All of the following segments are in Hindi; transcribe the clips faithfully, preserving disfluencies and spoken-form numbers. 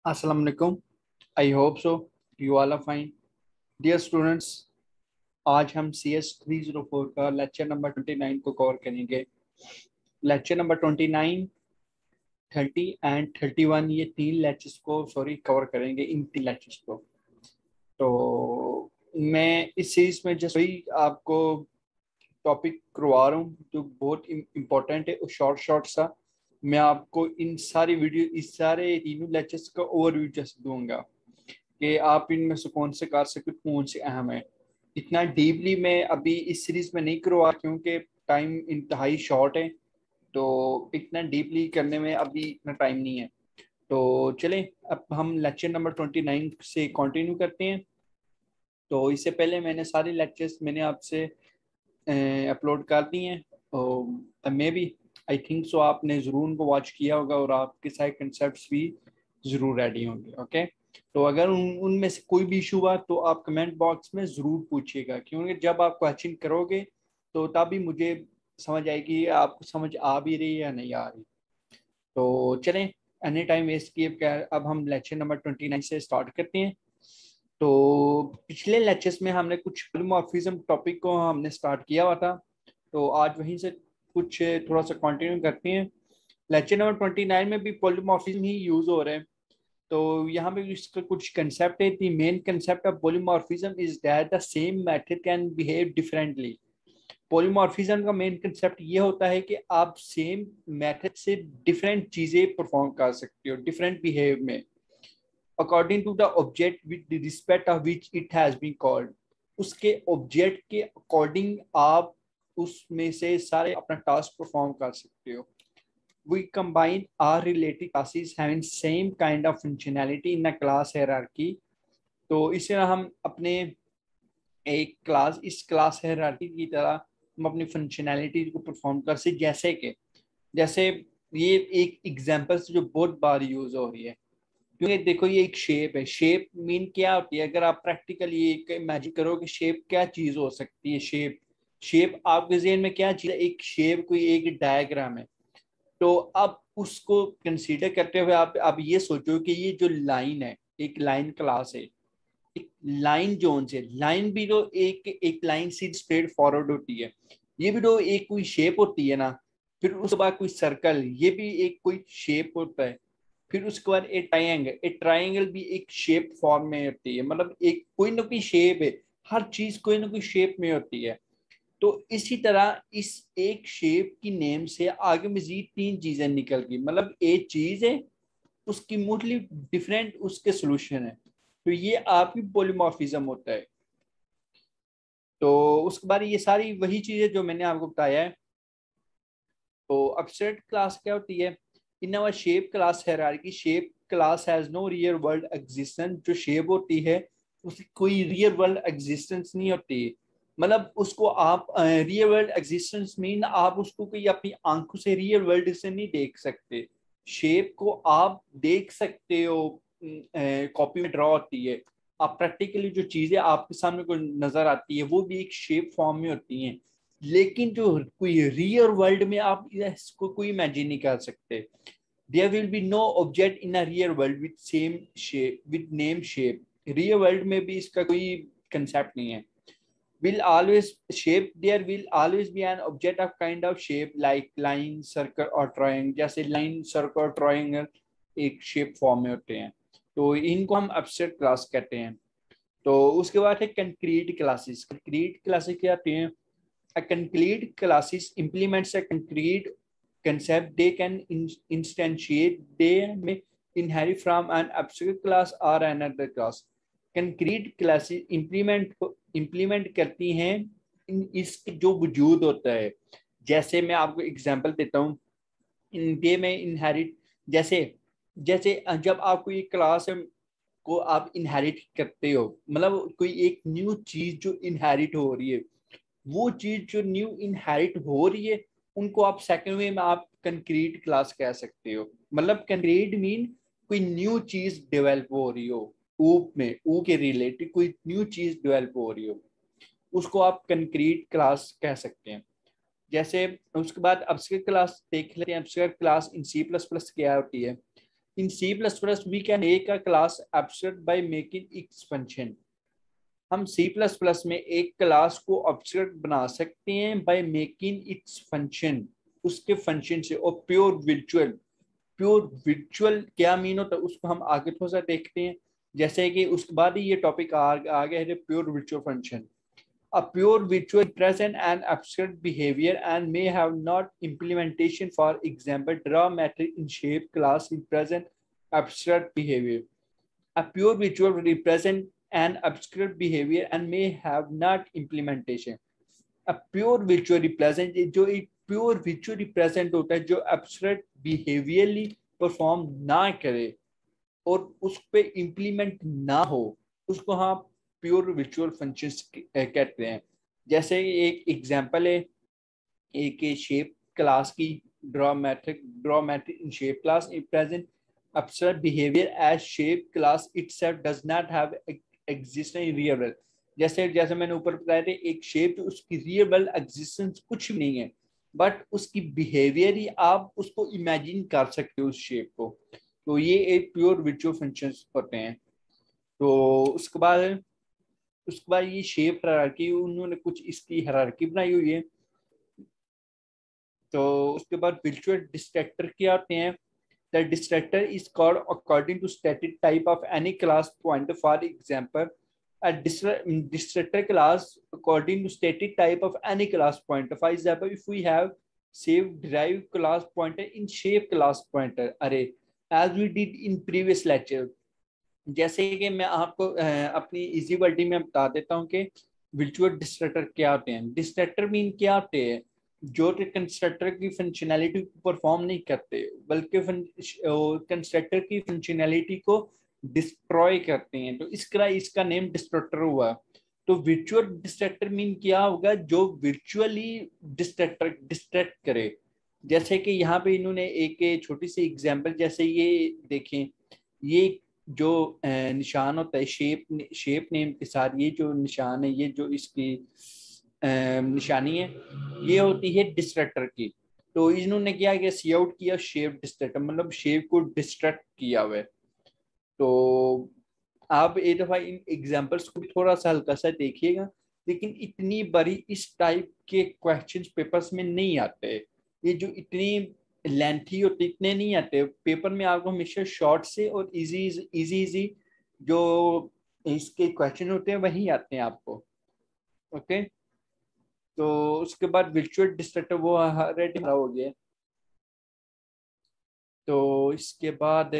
Assalamu alaikum. I hope so. You all are fine. Dear students, आज हम C S three zero four का लेक्चर नंबर ट्वेंटी नाइन को कवर करेंगे. Lecture number twenty nine, thirty and thirty one, ये तीन लेक्चर्स को सॉरी कवर करेंगे, इन तीन लेक्चर्स को. तो मैं इस सीरीज में जैसे ही आपको टॉपिक करवा रहा हूँ जो बहुत इम्पोर्टेंट है, और शॉर्ट शॉर्ट सा मैं आपको इन सारी वीडियो इस सारे तीनों लेक्चर्स का ओवरव्यू जैसे दूंगा कि आप इनमें से कौन से कर सकते, कौन से अहम है. इतना डीपली मैं अभी इस सीरीज में नहीं करवा क्योंकि टाइम इंतहाई शॉर्ट है, तो इतना डीपली करने में अभी इतना टाइम नहीं है. तो चलें अब हम लेक्चर नंबर ट्वेंटी नाइन से कंटिन्यू करते हैं. तो इससे पहले मैंने सारे लेक्चर्स मैंने आपसे अपलोड कर दिए हैं, और मे भी आई थिंक सो आपने ज़रूर उनको वॉच किया होगा और आपके सारे कंसेप्ट भी ज़रूर रेडी होंगे. ओके, तो अगर उन उनमें से कोई भी इशू हुआ तो आप कमेंट बॉक्स में ज़रूर पूछिएगा, क्योंकि जब आप क्वेश्चन करोगे तो तभी मुझे समझ आएगी आपको समझ आ भी रही है या नहीं आ रही. तो चलें एनी टाइम वेस्ट किए अब हम लेक्चर नंबर ट्वेंटी नाइन से स्टार्ट करते हैं. तो पिछले लेक्चर्स में हमने कुछ पॉलीमॉर्फिज्म टॉपिक को हमने स्टार्ट किया हुआ था, तो आज वहीं से कुछ थोड़ा सा कंटिन्यू करते हैं. लेक्चर नंबर ट्वेंटी नाइन में भी पॉलीमॉर्फिज्म ही यूज हो रहे हैं. तो यहाँ पे इसका कुछ कंसेप्ट है. The main concept of polymorphism is that the same method can behave differently. Polymorphism का मेन कंसेप्ट ये होता है कि आप सेम मेथड से डिफरेंट चीजें परफॉर्म कर सकते हो डिफरेंट बिहेव में, according to the object with respect of which it has been called. उसके ऑब्जेक्ट के अकॉर्डिंग आप उसमें से सारे अपना टास्क परफॉर्म कर सकते हो. We combine our related classes having same kind of functionality in a class hierarchy. तो इसे हम अपने एक क्लास इस क्लास हायरार्की की तरह हम अपनी फंक्शनैलिटी को परफॉर्म कर सकते, जैसे कि जैसे ये एक एग्जांपल जो बहुत बार यूज हो रही है, क्योंकि देखो ये एक शेप है. शेप मीन क्या होती है? अगर आप प्रैक्टिकली इमेजिन करो कि शेप क्या चीज हो सकती है. शेप शेप आपके ज़हन में क्या चीज है? एक शेप कोई एक डायग्राम है. तो अब उसको कंसीडर करते हुए आप आप ये सोचो कि ये जो लाइन है, एक लाइन क्लास है, एक लाइन जोन से लाइन भी तो एक एक लाइन सीध स्ट्रेट फॉरवर्ड होती है. ये भी तो एक कोई शेप होती है ना. फिर उसके बाद कोई सर्कल, ये भी एक कोई शेप होता है. फिर उसके बाद एक ट्राइंगल, एक ट्राइंगल भी एक शेप फॉर्म में होती है. मतलब एक कोई ना कोई शेप है, हर चीज कोई ना कोई शेप में होती है. तो इसी तरह इस एक शेप की नेम से आगे मजीद तीन चीजें निकल गई. मतलब एक चीज है, उसकी मुख्तलिफ डिफरेंट उसके सोल्यूशन है. तो ये आपकी पॉलीमॉर्फिज्म होता है. तो उसके बाद ये सारी वही चीजें जो मैंने आपको बताया है. तो एब्स्ट्रैक्ट क्लास क्या होती है? In our shape class hierarchy, shape class has no real world existence. जो शेप होती है उसकी कोई रियल वर्ल्ड एग्जिस्टेंस नहीं होती. मतलब उसको आप रियल वर्ल्ड एग्जिस्टेंस मीन आप उसको कोई अपनी आंखों से रियल वर्ल्ड से नहीं देख सकते. शेप को आप देख सकते हो, कॉपी में ड्रॉ होती है. आप प्रैक्टिकली जो चीजें आपके सामने को नजर आती है वो भी एक शेप फॉर्म में होती हैं. लेकिन जो कोई रियल वर्ल्ड में आप इसको कोई इमेजिन नहीं कर सकते. There will be no object in a real world with same shape with name shape. Real world में भी इसका कोई कंसेप्ट नहीं है. will always shape there will always be an object of kind of shape like line, circle और triangle. जैसे line, circle, triangle एक शेप फॉर्म में होते हैं. तो इनको हम एब्स्ट्रैक्ट क्लास कहते हैं. तो उसके बाद है कंक्रीट क्लासेस. कंक्रीट क्लासेस क्या होती हैं? A concrete classes implements a concrete concept. They can instantiate, they may inherit from an abstract class or another class. Concrete classes implement implement करती हैं इन इसके जो वजूद होता है. जैसे मैं आपको एग्जांपल देता हूँ. इनके में इनहेरिट, जैसे जैसे जब आप कोई क्लास को आप इनहेरिट करते हो, मतलब कोई एक न्यू चीज जो इनहेरिट हो रही है, वो चीज जो न्यू इनहेरिट हो रही है उनको आप सेकंड वे में आप कंक्रीट क्लास कह सकते हो. मतलब कंक्रीट मीन कोई न्यू चीज डेवलप हो रही हो, ऊ में ऊ के रिलेटेड कोई न्यू चीज डेवलप हो रही हो, उसको आप कंक्रीट क्लास कह सकते हैं. जैसे उसके बाद एब्स्ट्रैक्ट क्लास देख लेते हैं. Abstract class in C plus plus क्या होती है? In C plus plus we can make a class abstract by making its function. हम C plus plus में एक क्लास को abstract बना सकते हैं by making its function, उसके फंक्शन से. और प्योर विर्चुअल, प्योर विर्चुअल क्या मीन होता है उसको हम आगे थोड़ा सा देखते हैं. जैसे कि उसके बाद ही ये टॉपिक आ, आ गया है pure virtual function. A pure virtual present an abstract behavior and may have not implementation. For example, draw matrix in shape class represent abstract behavior. A pure virtual represent an abstract behavior and may have not implementation. A pure virtual represent जो एक pure virtual represent होता है जो abstract behaviorally perform ना करे और उस पे implement ना हो, उसको हम प्योर विर्चुअल फंक्शंस कहते हैं. जैसे एक एग्जांपल है एक शेप क्लास की, draw metric draw metric in shape class present abstract behavior as shape class itself does not have existence in real world. जैसे जैसे मैंने ऊपर बताया था एक शेप उसकी रियल वर्ल्ड एग्जिस्टेंस कुछ भी नहीं है, बट उसकी बिहेवियर ही आप उसको इमेजिन कर सकते हो उस शेप को. तो ये एक प्योर विर्चुअल फंक्शंस होते हैं. तो उसके बाद उसके बाद ये शेप हायरार्की उन्होंने कुछ इसकी हायरार्की बनाई हुई है. तो उसके बाद विर्चुअल डिस्ट्रैक्टर क्या होते हैं. The destructor is called according to static type of any class pointer. For example a distractor class according to static type of any class pointer. For example, if we have saved derived class pointer in shape class pointer array as we did in previous lecture. जैसे कि मैं आपको अपनी इजी वर्डी में बता देता हूँ कि विर्चुअल डिस्ट्रैक्टर क्या होते हैं. डिस्ट्रैक्टर मीन क्या होते हैं जो कंस्ट्रक्टर की फंक्शनैलिटी को परफॉर्म नहीं करते बल्कि कंस्ट्रक्टर की फंक्शनैलिटी को डिस्ट्रॉय करते हैं. तो इसका इसका नेम डिस्ट्रक्टर हुआ. तो विर्चुअल डिस्ट्रैक्टर मीन क्या होगा जो विर्चुअली डिस्ट्रैक्टर डिस्ट्रैक्ट करे. जैसे कि यहाँ पे इन्होंने एक छोटी सी एग्जांपल, जैसे ये देखें, ये जो निशान होता है शेप शेप नेम के साथ, ये जो निशान है, ये जो इसकी निशानी है, ये होती है डिस्ट्रैक्टर की. तो इन्होंने क्या किया, सी आउट किया शेप डिस्ट्रैक्टर, मतलब शेप को डिस्ट्रैक्ट किया हुआ है. तो आप एक दफा इन एग्जांपल्स को भी थोड़ा सा हल्का सा देखिएगा, लेकिन इतनी बड़ी इस टाइप के क्वेश्चंस पेपर्स में नहीं आते. ये जो इतनी लेंथी होते इतने नहीं आते पेपर में. आपको हमेशा शॉर्ट से और इजी इजी इजी जो इसके क्वेश्चन होते हैं वही आते हैं आपको. ओके, तो उसके बाद विर्चुअल डिस्ट्रैक्टर वो रेडी हो गया. तो इसके बाद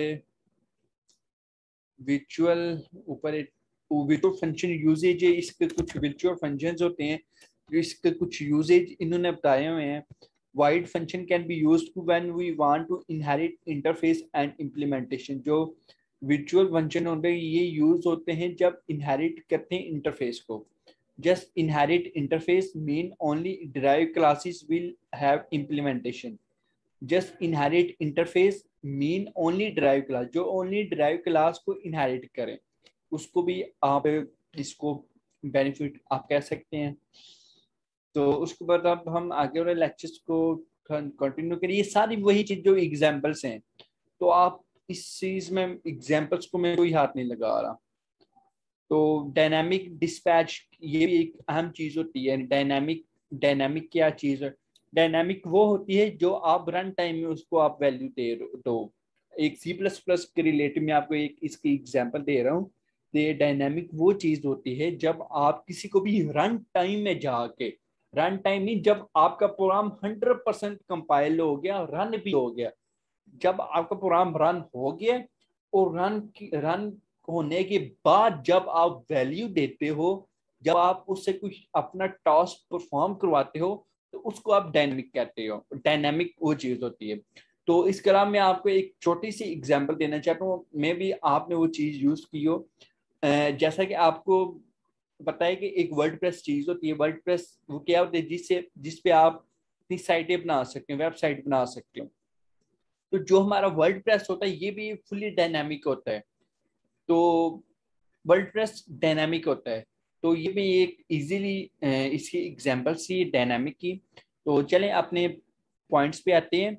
विर्चुअल ऊपर विर्चुअल फंक्शन यूजेज है. इसके कुछ विर्चुअल फंक्शंस होते हैं जो इसके कुछ यूजेज इन्होंने बताए हुए हैं. Void function can be used when we want to inherit interface and implementation. जो विर्चुअल फंक्शन होते हैं ये यूज होते हैं जब इनहेरिट करते हैं इंटरफेस को. Just inherit interface mean only derived classes will have implementation. Just inherit interface mean only derive class, जो ओनली डिराइव क्लास को इनहेरिट करें उसको भी आप इसको बेनिफिट आप कह सकते हैं. तो उसके बाद अब हम आगे वाले लेक्चर्स को कंटिन्यू करिए. ये सारी वही चीज जो एग्जांपल्स हैं, तो आप इस चीज में एग्जांपल्स को मैं कोई हाथ नहीं लगा रहा. तो डायनामिक डिस्पैच ये भी एक अहम चीज होती है. डायनामिक डायनामिक क्या चीज है. डायनामिक वो होती है जो आप रन टाइम में उसको आप वैल्यू दे दो. एक सी प्लस प्लस के रिलेटिव में आपको एक इसकी एग्जांपल दे रहा हूँ. तो डायनामिक वो चीज होती है जब आप किसी को भी रन टाइम में जाके, रन टाइम में जब आपका प्रोग्राम हंड्रेड परसेंट कंपाइल हो गया, रन भी हो गया, जब आपका प्रोग्राम रन हो गया और रन रन होने के बाद जब आप वैल्यू देते हो, जब आप उससे कुछ अपना टास्क परफॉर्म करवाते हो, तो उसको आप डायनामिक कहते हो. डायनामिक वो चीज होती है. तो इस कलाम में आपको एक छोटी सी एग्जांपल देना चाहता हूँ. मे भी आपने वो चीज यूज की हो. जैसा कि आपको पता है कि एक वर्डप्रेस चीज होती है. वर्डप्रेस वो क्या होती है जिससे जिसपे आप अपनी साइटें बना सकते हो, वेबसाइट बना सकते हो. तो जो हमारा वर्डप्रेस होता है ये भी फुली डायनामिक होता है. तो वर्डप्रेस डायनामिक होता है. तो ये भी एक इजीली इसकी एग्जांपल सी डायनामिक की. तो चलें अपने पॉइंट्स पे आते हैं.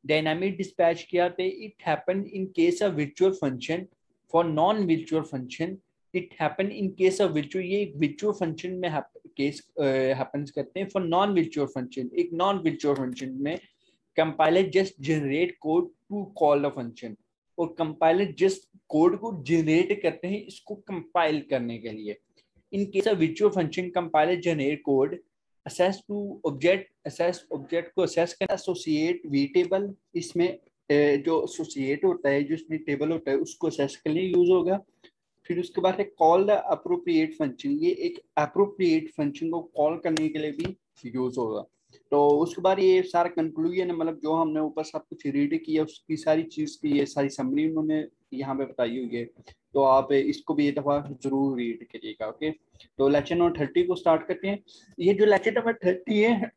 डायनामिक डिस्पैच क्या होता है? It happen in case of virtual function, for non virtual function it happen in case of virtual, ये एक वर्चुअल फंक्शन में केस हैपेंस करते हैं। फॉर नॉन वर्चुअल फंक्शन, एक नॉन वर्चुअल फंक्शन में compiler just generate code to call the function, और कंपाइलर जस्ट कोड को जनरेट करते हैं इसको कंपाइल करने के लिए। In case of virtual function compiler generate code, access to object, access object को असेस करना, एसोसिएट वेरिएबल, इसमें जो एसोसिएट होता है, जो इसमें टेबल होता है उसको असेस करने यूज होगा। फिर उसके बाद है कॉल द अप्रोप्रिएट फंक्शन, ये एक अप्रोप्रिएट फंक्शन को कॉल करने के लिए भी यूज होगा। तो उसके बाद ये सारा कंक्लूजन है, मतलब जो हमने ऊपर सब कुछ रीड किया उसकी सारी चीज की ये सारी समरी उन्होंने यहाँ पे बताई हुई है, तो आप इसको भी एक दफा जरूर रीड करिएगा। ओके, तो लेक्चर नंबर थर्टी को स्टार्ट करते हैं। ये जो लेक्चर नंबर थर्टी है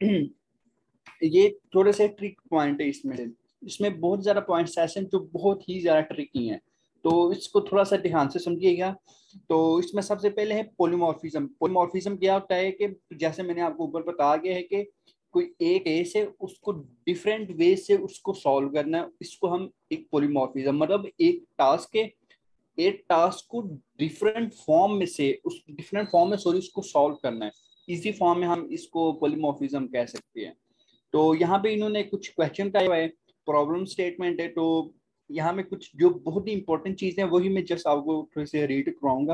ये थोड़े से ट्रिक पॉइंट है इसमें, इसमें बहुत ज्यादा पॉइंट्स ऐसे हैं जो बहुत ही ज्यादा ट्रिकी हैं, तो इसको थोड़ा सा ध्यान से समझिएगा। तो इसमें सबसे पहले है पॉलीमॉर्फिज्म। पॉलीमॉर्फिज्म क्या होता है कि जैसे मैंने आपको ऊपर बताया गया है कि कोई एक केस है उसको डिफरेंट वे से उसको सॉल्व करना है, इसको हम एक पॉलीमॉर्फिज्म, मतलब एक टास्क है, एक टास्क को डिफरेंट फॉर्म में से उस डिफरेंट फॉर्म में सॉरी उसको सॉल्व करना है, इसी फॉर्म में हम इसको पॉलीमॉर्फिज्म कह सकते हैं। तो यहाँ पे इन्होंने कुछ क्वेश्चन का है, प्रॉब्लम स्टेटमेंट है, तो यहाँ में कुछ जो बहुत ही इंपॉर्टेंट चीजें हैं वही मैं जस्ट आपको थोड़े से रीड कराऊंगा।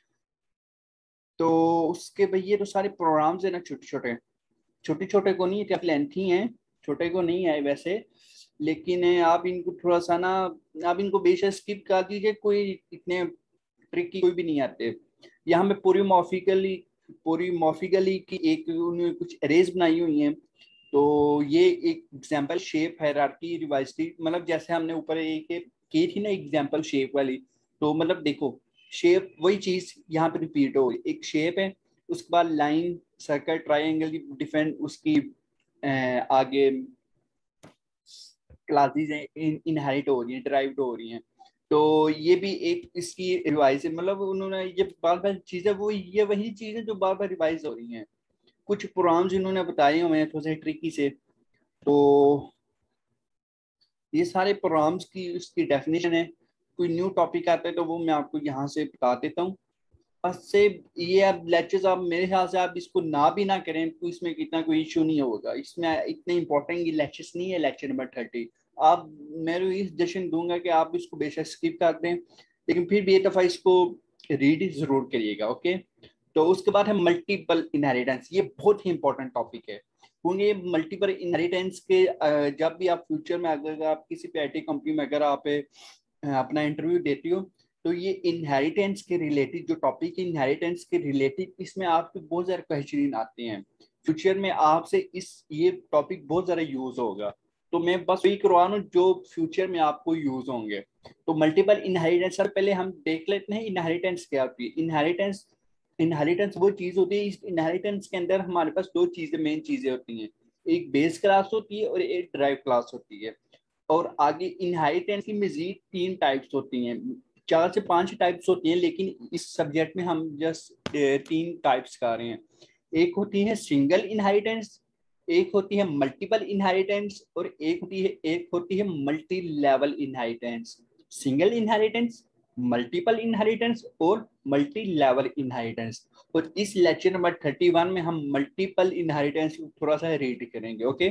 तो उसके भाई ये तो सारे प्रोग्राम्स है ना, छोटे छोटे छोटे छोटे को नहीं, क्या लेंथी हैं, छोटे को नहीं है वैसे, लेकिन आप इनको थोड़ा सा ना, आप इनको बेशक स्किप कर दीजिए, कोई इतने ट्रिकी कोई भी नहीं आते। यहाँ में पोरीमॉर्फिकली पोरीमॉर्फिकली की एक उन्होंने कुछ अरेज बनाई हुई हैं। तो ये एक एग्जांपल शेप हायरार्की रिवाइज थी, मतलब जैसे हमने ऊपर एक की थी ना एग्जांपल शेप वाली, तो मतलब देखो शेप वही चीज यहाँ पे रिपीट हो, एक शेप है, उसके बाद लाइन, सर्कल, ट्राइंगल, डिफरेंट उसकी आगे क्लासेस हैं इनहेरिट हो रही हैं, डिराइव्ड हो रही हैं। तो ये भी एक इसकी रिवाइज है, मतलब उन्होंने ये बार बार चीजें वो ये वही चीजें जो बार बार रिवाइज हो रही हैं, कुछ प्रोग्राम्स इन्होंने बताए हुए हैं थोड़े ट्रिकी से। तो ये सारे प्रोग्राम्स की उसकी डेफिनेशन है, कोई न्यू टॉपिक आता है तो वो मैं आपको यहाँ से बता देता हूँ। बस से ये अब लेक्चर्स आप मेरे ख्याल से आप इसको ना भी ना करें तो इसमें कितना कोई इशू नहीं होगा, इसमें इतने इंपॉर्टेंट ये लेक्चर्स नहीं है लेक्चर नंबर थर्टी। आप मैं ये सजेशन दूंगा कि आप इसको बेशक स्किप कर दें, लेकिन फिर भी एक दफ़ा इसको रीड जरूर करिएगा। ओके, तो उसके बाद है मल्टीपल इनहेरिटेंस, ये बहुत ही इंपॉर्टेंट टॉपिक है, क्योंकि मल्टीपल इनहेरिटेंस के जब भी आप फ्यूचर में अगर आप किसी भी आई टी कंपनी में अगर आप अपना इंटरव्यू देती हो, तो ये इनहेरिटेंस के रिलेटेड जो टॉपिक इनहेरिटेंस के रिलेटेड इसमें आपके बहुत सारे क्वेश्चन आते हैं फ्यूचर में, आपसे इस ये टॉपिक बहुत ज़्यादा यूज होगा, तो मैं बस वही करवा रहा हूँ जो फ्यूचर में आपको यूज होंगे। तो मल्टीपल इनहेरिटेंस, सर पहले हम देख लेते हैं इनहेरिटेंस क्या होती है। इनहेरिटेंस इनहेरिटेंस वो चीज होती है, इस इनहेरिटेंस के अंदर हमारे पास दो चीजें मेन चीजें होती हैं, एक बेस क्लास होती है और एक ड्राइव क्लास होती है। और आगे इनहेरिटेंस की मजीद तीन टाइप्स होती हैं, चार से पांच टाइप्स होती हैं, लेकिन इस सब्जेक्ट में हम जस्ट तीन टाइप्स का रहे हैं। एक होती है सिंगल इनहेरिटेंस, एक होती है मल्टीपल इनहेरिटेंस, और एक होती है एक होती है multi level inheritance. Single inheritance, multiple inheritance और मल्टी लेवल इनहेरिटेंस। और इस लेक्चर नंबर थर्टी वन में हम मल्टीपल इनहेरिटेंस थोड़ा सा रीड करेंगे। Okay,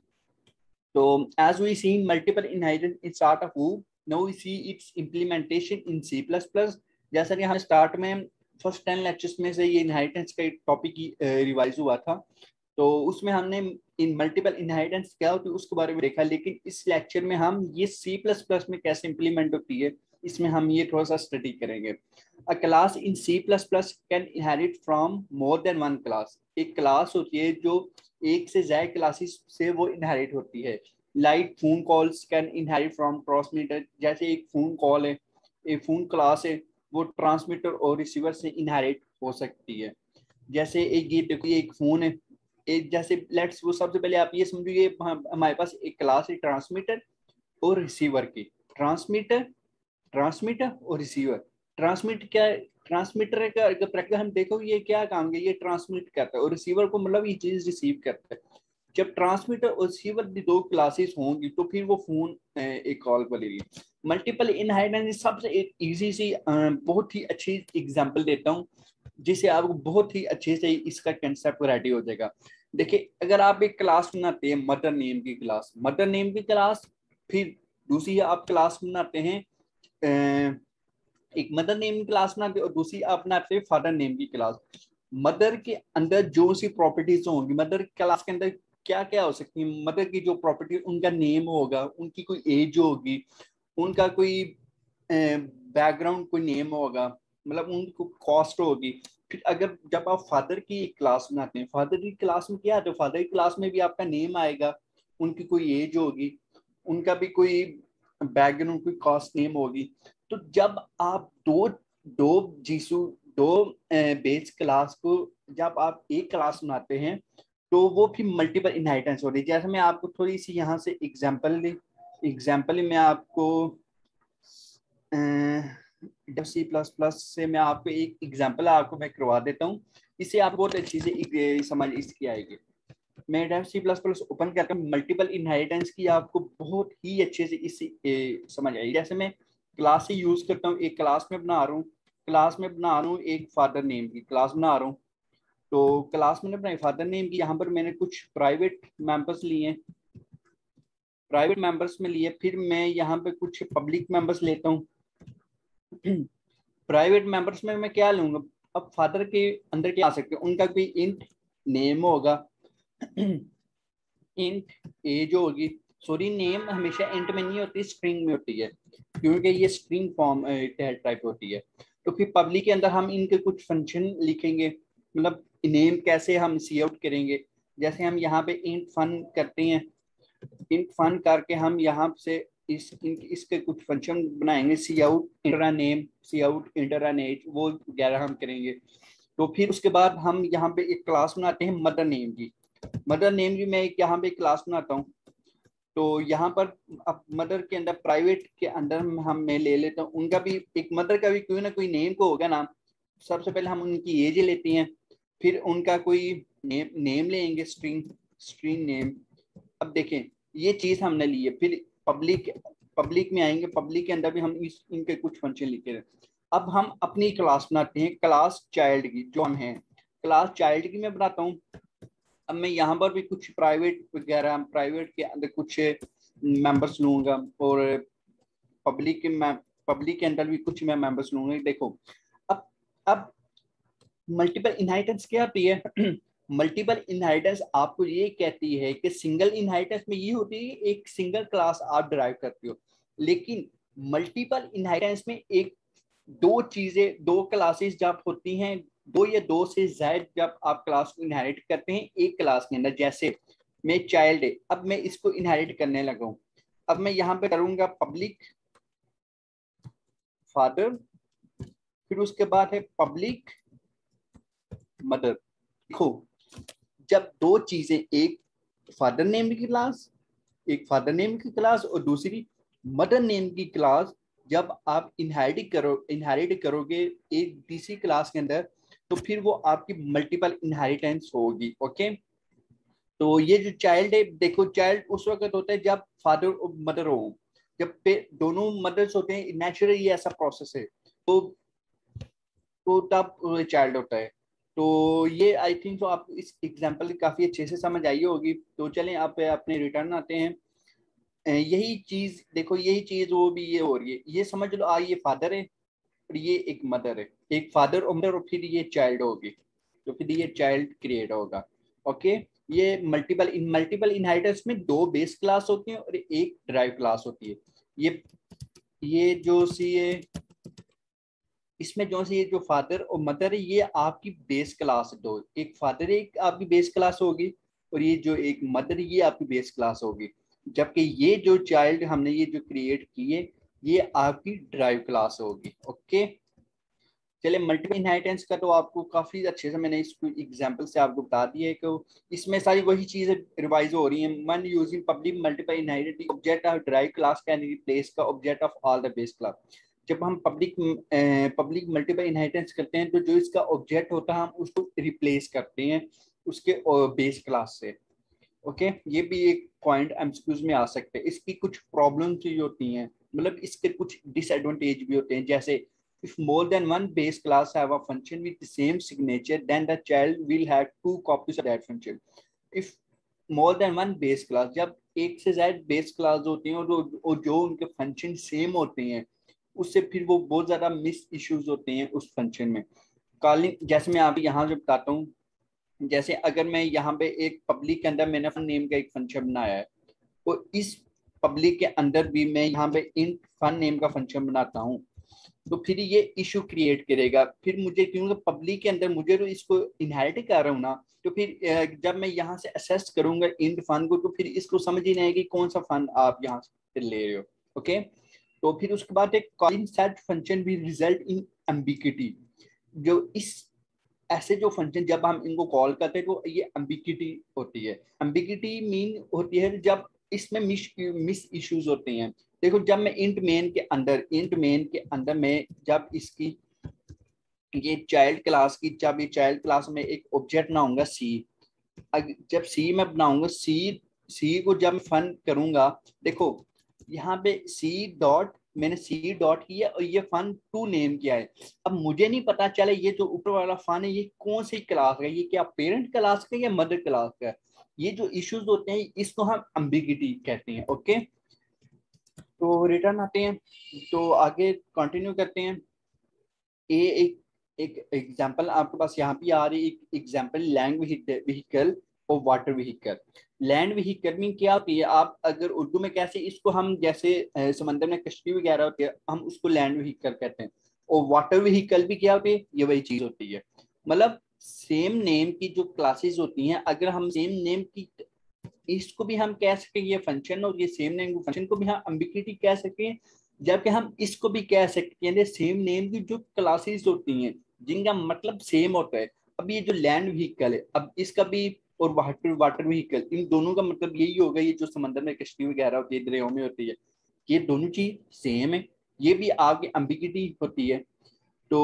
so as we see multiple inheritance in start of O, now we see its implementation in C plus plus। जैसा कि हम स्टार्ट में फर्स्ट टेन लेक्चर्स में से ये इनहेरिटेंस का एक टॉपिक रिवाइज हुआ था, तो उसमें हमने इन मल्टीपल इनहेरिटेंस क्या होती है उसके बारे में देखा, लेकिन इस लेक्चर में हम ये C प्लस प्लस में कैसे इंप्लीमेंट होती है इसमें हम ये थोड़ा सा स्टडी करेंगे। A class in C plus plus can inherit from more than one class, एक क्लास होती है जो एक से ज्यादा क्लासेस से वो इनहेरिट होती है। Like phone calls can inherit from transmitter, जैसे एक फोन कॉल है, एक फोन क्लास है, वो ट्रांसमीटर और रिसीवर से इनहेरिट हो सकती है। जैसे एक ये देखो एक फोन है, एक जैसे लेट्स वो सबसे पहले आप ये समझो ये हमारे पास एक क्लास है ट्रांसमीटर और रिसीवर की। ट्रांसमीटर ट्रांसमीटर और रिसीवर, ट्रांसमिट क्या ट्रांसमीटर का प्रैक्टिकल हम देखो ये क्या काम है, ये ट्रांसमिट करता है, और रिसीवर को मतलब ये चीज रिसीव करता है। जब ट्रांसमीटर और रिसीवर की दो क्लासेस होंगी तो फिर वो फोन एक कॉल करेगी। मल्टीपल इनहेरिटेंस सबसे एक इजी सी बहुत ही अच्छी एग्जांपल देता हूँ जिससे आपको बहुत ही अच्छे से इसका कंसेप्ट रेडी हो जाएगा। देखिए, अगर आप एक क्लास बनाते हैं मदर नेम की क्लास, मदर नेम की क्लास, फिर दूसरी आप क्लास बनाते हैं, एक मदर नेम की क्लास बनाते हैं और दूसरी आप बनाते हैं फादर नेम की क्लास। मदर के अंदर जो सी प्रॉपर्टीज होंगी, मदर क्लास के अंदर क्या क्या हो सकती है, मदर की जो प्रॉपर्टी, उनका नेम होगा, उनकी कोई एज होगी, उनका कोई बैकग्राउंड कोई नेम होगा, मतलब उनको कॉस्ट होगी। फिर अगर जब आप फादर की क्लास बनाते हैं, फादर की क्लास में क्या आता है, फादर की क्लास में भी आपका नेम आएगा, उनकी कोई एज होगी, उनका भी कोई बैकग्राउंड कोई कॉस्ट नेम होगी। तो जब आप दो दो जीसू दो बेस क्लास को जब आप एक क्लास बनाते हैं तो वो फिर मल्टीपल इनहेरिटेंस हो रही है। जैसे मैं आपको थोड़ी सी यहाँ से एग्जांपल दी एग्जांपल मैं आपको सी प्लस प्लस से मैं आपको एक एग्जांपल आपको मैं करवा देता हूँ, इससे आप बहुत अच्छी से समझ इसकी आएगी। मैं Dev C plus plus open करके मल्टीपल इनहेरिटेंस की आपको बहुत ही अच्छे से इससे समझ आएगी। जैसे मैं क्लास से यूज करता हूँ, एक क्लास में बना रहा हूँ क्लास में बना रहा हूँ एक फादर नेम की क्लास बना रहा हूँ। तो क्लास मैंने बनाई फादर नेम की, यहाँ पर मैंने कुछ प्राइवेट मेंबर्स लिए प्राइवेट मेंबर्स में लिए फिर मैं यहाँ पे कुछ पब्लिक मेंबर्स लेता हूँ। प्राइवेट मेंबर्स में मैं क्या लूंगा, अब फादर के अंदर क्या आ सकते हैं, उनका कोई इंट नेम होगा, इंट एज होगी। सॉरी, नेम हमेशा इंट में नहीं होती, स्ट्रिंग में होती है, क्योंकि ये स्ट्रिंग फॉर्म टाइप होती है। तो फिर पब्लिक के अंदर हम इनके कुछ फंक्शन लिखेंगे, मतलब नेम कैसे हम सी आउट करेंगे। जैसे हम यहाँ पे इंट फन करते हैं, इंट फन करके हम यहाँ से इस इसके कुछ फंक्शन बनाएंगे, C out enter a name, C out enter a age, वो वगैरह हम करेंगे। तो फिर उसके बाद हम यहाँ पे एक क्लास बनाते हैं मदर नेम की। मदर नेम की मैं एक यहाँ पे क्लास बनाता हूँ। तो यहाँ पर अब मदर के अंदर प्राइवेट के अंदर हम मैं ले लेता हूँ, उनका भी एक मदर का भी कोई ना कोई नेम को होगा नाम। सबसे पहले हम उनकी एज लेते हैं, फिर उनका कोई नेम नेम लेंगे, स्ट्रिंग स्ट्रिंग नेम। अब देखें ये चीज हमने ली है। फिर पब्लिक पब्लिक में आएंगे, पब्लिक के अंदर भी हम इस इनके कुछ फंक्शन लिखे हैं। अब हम अपनी क्लास बनाते हैं, क्लास चाइल्ड की, जो हम हैं क्लास चाइल्ड की मैं बनाता हूँ। अब मैं यहाँ पर भी कुछ प्राइवेट वगैरह प्राइवेट के अंदर कुछ मेंबर्स लूंगा और पब्लिक के मैं पब्लिक के अंदर भी कुछ मैं मेंबर्स लूंगा। देखो अब अब मल्टीपल इनहेरिटेंस क्या होती है? मल्टीपल इनहेरिटेंस आपको ये कहती है कि सिंगल इनहेरिटेंस में ये होती है एक सिंगल क्लास आप डिराइव करते हो, लेकिन मल्टीपल इनहेरिटेंस में एक दो चीजें दो क्लासेस जब होती हैं, दो या दो से ज्यादा जब आप क्लास को इनहेरिट करते हैं एक क्लास के अंदर। जैसे मैं चाइल्ड है, अब मैं इसको इनहेरिट करने लगा हूँ। अब मैं यहाँ पे करूंगा पब्लिक फादर, फिर उसके बाद है पब्लिक मदर। देखो जब दो चीजें, एक फादर नेम की क्लास एक फादर नेम की क्लास और दूसरी मदर नेम की क्लास, जब आप इनहेरिट करो इनहेरिट करोगे एक तीसरी क्लास के अंदर, तो फिर वो आपकी मल्टीपल इनहेरिटेंस होगी। ओके, तो ये जो चाइल्ड है, देखो चाइल्ड उस वक्त होता है जब फादर और मदर हो, जब पे दोनों मदर्स होते हैं, नेचुरली ऐसा प्रोसेस है, तो तो तब चाइल्ड होता है। तो ये आई थिंक तो आप इस एग्जांपल काफी अच्छे से समझ आई होगी। तो चलें आप अपने रिटर्न आते हैं। यही चीज देखो, यही चीज वो भी ये हो रही है, ये समझ लो आ ये फादर है और ये एक मदर है, एक फादर और मदर, और फिर ये चाइल्ड होगी, तो फिर ये चाइल्ड क्रिएट होगा। ओके, ये मल्टीपल इन मल्टीपल इनहेरिटेंस में दो बेस क्लास होती हैं और एक ड्राइव क्लास होती है। ये ये जो सी ये इसमें जो सी ये जो फादर और मदर है ये आपकी बेस क्लास है, दो, एक फादर एक आपकी बेस क्लास होगी और ये जो एक मदर ये आपकी बेस क्लास होगी। जबकि ये जो चाइल्ड हमने ये जो क्रिएट किए ये आपकी ड्राइव क्लास होगी। ओके, चलिए मल्टीपल इनहेरिटेंस का तो आपको काफी अच्छे से मैंने इसको एग्जांपल से आपको बता दिया है कि इसमें सारी वही चीजें रिवाइज हो रही हैं। मन using public multiple inheritance object of derive class can replace का object of all the base class. जब हम पब्लिक पब्लिक मल्टीपल इनहेरिटेंस करते हैं तो जो इसका ऑब्जेक्ट होता है हम उसको रिप्लेस करते हैं उसके बेस क्लास से। ओके, ये भी एक पॉइंट एमसीक्यूज में आ सकते हैं। इसकी कुछ प्रॉब्लम्स भी होती हैं, मतलब इसके कुछ डिसएडवांटेज भी होते हैं, जैसे if more than one base class have a function with the same signature, then the child will have two copies of that function. If more than one base class, जब एक से ज्यादा बेस क्लास होती हैं और जो, जो उनके फंक्शन सेम होते हैं, उससे फिर वो बहुत ज्यादा मिस इश्यूज होते हैं उस फंक्शन में। कॉलिंग, जैसे मैं अभी यहाँ जो बताता हूँ, जैसे अगर मैं यहाँ पे एक पब्लिक के अंदर मैंने नेम का एक फंक्शन बनाया है, तो इस पब्लिक के अंदर भी मैं यहाँ पे इन फन नेम का फंक्शन बनाता हूँ, तो फिर ये इशू क्रिएट करेगा। फिर मुझे क्योंकि पब्लिक के अंदर मुझे तो इसको इनहेरिट कर रहा हूँ ना, तो फिर जब मैं यहाँ से असेस करूंगा इंट फन को, तो फिर इसको समझ ही नहीं आएगी कौन सा फन आप यहाँ से ले रहे हो। ओके, तो फिर उसके बाद एक कॉलिंग सेट फंक्शन भी रिजल्ट इन एम्बिग्यूटी। जो इस ऐसे जो फंक्शन जब हम इनको कॉल करते हैं तो ये एम्बिग्यूटी होती है। एम्बिग्यूटी मीन होती है जब इसमें मिस मिस इश्यूज होते हैं। देखो, जब मैं इंट मेन के अंदर इंट मेन के अंदर में जब इसकी ये चाइल्ड क्लास की जब ये चाइल्ड क्लास में एक ऑब्जेक्ट बनाऊंगा सी, जब सी में बनाऊंगा सी सी को जब फन करूंगा, देखो यहाँ पे सी डॉट मैंने सी डॉट किया और ये फन टू नेम किया है। अब मुझे नहीं पता चला ये जो ऊपर वाला फन है ये कौन सी क्लास का, ये क्या पेरेंट क्लास का या मदर क्लास का। ये जो इश्यूज होते हैं इसको हम एम्बिग्यूटी कहते हैं। ओके, तो रिटर्न आते हैं, तो आगे कंटिन्यू करते हैं। ए एक एक एग्जांपल आपके पास यहाँ पे आ रही है, एक एग्जांपल लैंड व्हीकल और वाटर व्हीकल। लैंड व्हीकल में क्या होती है, आप अगर उर्दू में कैसे इसको हम जैसे समंदर में कश्ती वगैरह होती है हम उसको लैंड व्हीकल कहते हैं, और वाटर व्हीकल भी क्या होती है, ये वही चीज होती है। मतलब सेम नेम की जो क्लासेस होती हैं, अगर हम सेम नेम की इसको भी हम कह सकते हैं ये फंक्शन, और ये सेम नेम फंक्शन को भी हम एम्बिग्यूटी कह सकते हैं, जबकि हम इसको भी कह सकते हैं सेम नेम की जो क्लासेस होती हैं जिनका मतलब सेम होता है। अब ये जो लैंड व्हीकल है, अब इसका भी और वाटर वाटर व्हीकल, इन दोनों का मतलब यही होगा, ये जो समंदर में कश्ती वगैरह होती है दरियाओं में होती है, ये दोनों चीज सेम है, ये भी आगे एम्बिग्यूटी होती है। तो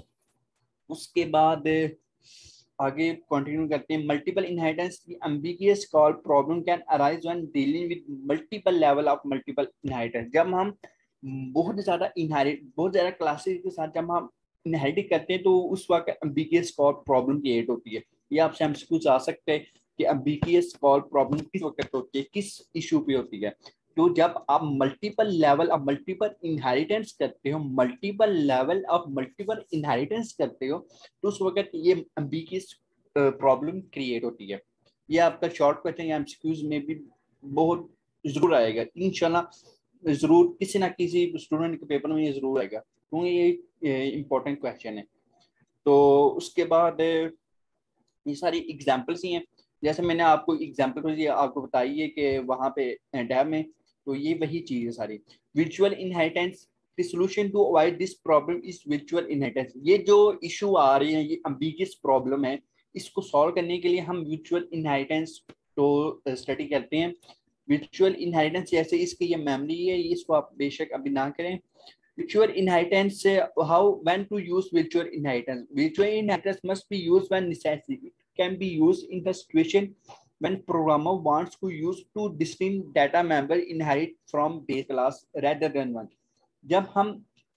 उसके बाद आगे कंटिन्यू करते हैं। मल्टीपल इनहेरिटेंस की ambiguous call problem can arise when dealing with multiple level of multiple inheritance. जब हम बहुत ज्यादा इनहेरिट बहुत ज्यादा क्लासेस के साथ जब हम इनहेरिट करते हैं, तो उस वक्त एम्बिगियस कॉल प्रॉब्लम क्रिएट होती है। ये आपसे हमसे आ सकते हैं कि एम्बिगियस कॉल प्रॉब्लम किस वक्त होती है, किस इशू पे होती है। तो जब आप multiple level of multiple inheritance करते हो multiple level of multiple inheritance करते हो तो उस वक्त ये एम्बिगियस प्रॉब्लम क्रिएट होती है। ये आपका शॉर्ट क्वेश्चन या एमसीक्यूज में भी बहुत जरूर आएगा इंशाल्लाह, जरूर किसी ना किसी स्टूडेंट के पेपर में ये जरूर आएगा, क्योंकि ये इंपॉर्टेंट क्वेश्चन है। तो उसके बाद ये सारी एग्जाम्पल्स ही हैं, जैसे मैंने आपको एग्जाम्पल आपको बताई है कि वहाँ पे डैम में, तो ये वही चीज है सारी। Visual inheritance, the solution to avoid this problem is virtual inheritance। ये जो इशू आ रहे हैं, ये एम्बिगियस प्रॉब्लम है, इसको सॉल्व करने के लिए हम व्यूचुअल इनहेरिटेंस तो स्टडी करते हैं। व्यूचुअल इनहेरिटेंस जैसे इसकी ये मेमोरी है, इसको आप बेशक अभी ना करें। Virtual inheritance, how when to use virtual inheritance? Virtual inheritance must be used when necessary. It can be used in the situation when programmer wants to use two distinct data member inherit from base class rather than one। जब हम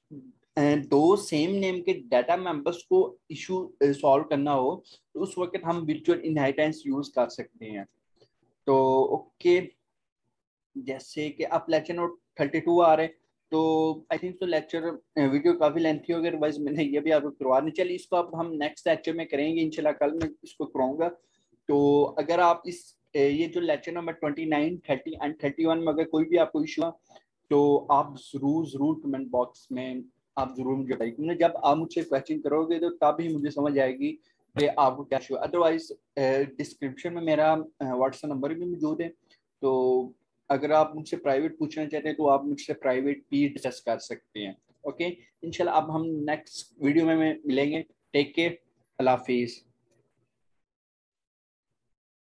दो सेम नेम के डाटा मेंबर्स को इशू सॉल्व करना हो तो उस वक्त हम वर्चुअल इनहेरिटेंस यूज कर सकते हैं। तो ओके, जैसे कि आप लेक्चर नोट थर्टी टू आ रहे, तो आई थिंक तो लेक्चर वीडियो काफी लेंथी हो गया, वाइज मैंने ये भी आपको करवा नहीं, चलिए इसको अब हम नेक्स्ट लेक्चर में करेंगे इंशाल्लाह, कल मैं इसको कराऊंगा। तो अगर आप इस ये जो lecture number twenty nine thirty and thirty one में अगर कोई भी आपको इशू तो आप जरूर जरूर कमेंट बॉक्स में आप जरूर मुझे बताइए, क्योंकि जब आप मुझसे क्वेश्चन करोगे तो तभी मुझे समझ आएगी कि आपको क्या इशू। अदरवाइज डिस्क्रिप्शन में मेरा व्हाट्सएप नंबर भी मौजूद है, तो अगर आप मुझसे प्राइवेट पूछना चाहते हैं तो आप मुझसे प्राइवेट भी डिस्कस कर सकते हैं। ओके, इंशाल्लाह अब हम नेक्स्ट वीडियो में मिलेंगे। टेक केयर, अल्लाह हाफिज़।